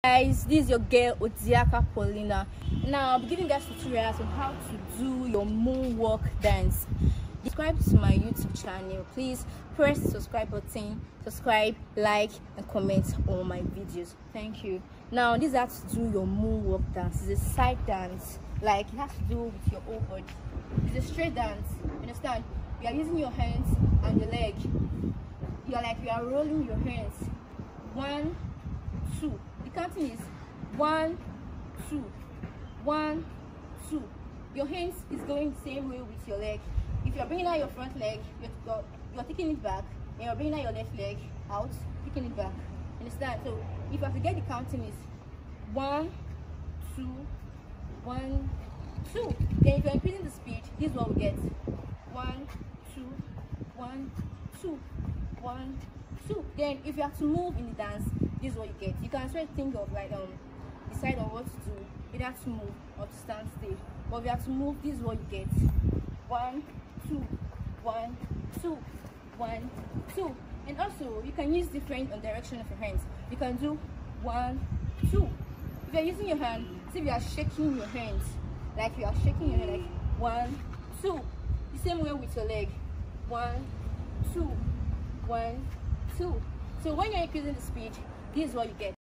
Guys, this is your girl Odiaka Paulina. Now I'll be giving guys tutorials on how to do your moonwalk dance. Subscribe to my YouTube channel. Please press the subscribe button, subscribe, like and comment on my videos. Thank you. Now this has to do your moonwalk dance. It's a side dance, like it has to do with your whole body. It's a straight dance. Understand? You are using your hands and your leg. You are rolling your hands. 1, 2. The counting is 1, 2, 1, 2. Your hands is going the same way with your leg. If you're bringing out your front leg, you're taking it back, and you're bringing out your left leg out, taking it back. Understand? So if you have to get the counting is 1, 2, 1, 2. Then if you're increasing the speed, this is what we get. 1, 2, 1, 2, 1, 2. Then if you have to move in the dance, this is what you get. You can try to think of like decide on what to do. You have to move or to stand still. But if you have to move, this is what you get. 1, 2, 1, 2, 1, 2. And also you can use different direction of your hands. You can do 1, 2. If you're using your hand, see if you are shaking your hands. Like you are shaking your hand like 1, 2. The same way with your leg. 1, 2, 1, 2. So when you're increasing the speed, this is what you get.